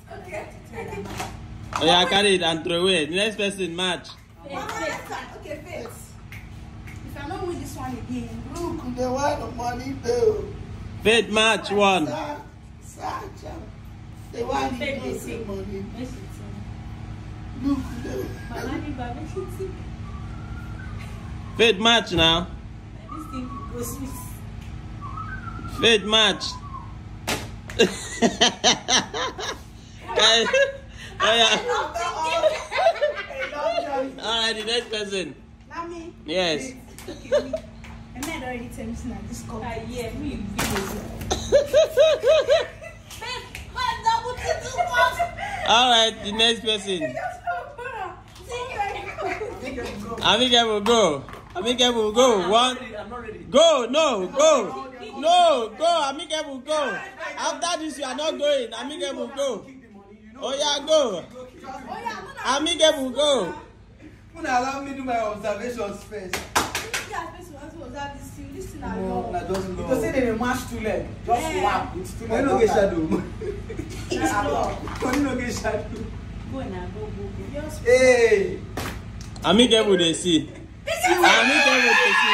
Okay. Oh yeah, carry it and throw it. The next person match. Okay, Faith. If I don't win this one again. Look, they want the money though. Faith match one. They want the money. Look, Faith match now. This thing goes sweet. Faith match. Oh yeah. Alright, the next person. Mommy. Yes. Okay, me. I might already tell me now this cup. Yeah, me. Alright, the next person. Amike will go. Amike will go. One. I'm not ready. Go. No. Go. No. Go. Amike will go. After this, you are not going. Amike will go. Oh yeah, go. Amike will go. Allow me to do my observations first. No, I don't know. Because they mash two legs. Just whap. It's too I don't get shadow. I don't get shadow. Go now, go. Hey. Amike will they see. Amike will they see.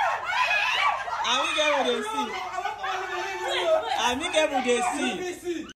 Amike will they see. Amike will they see.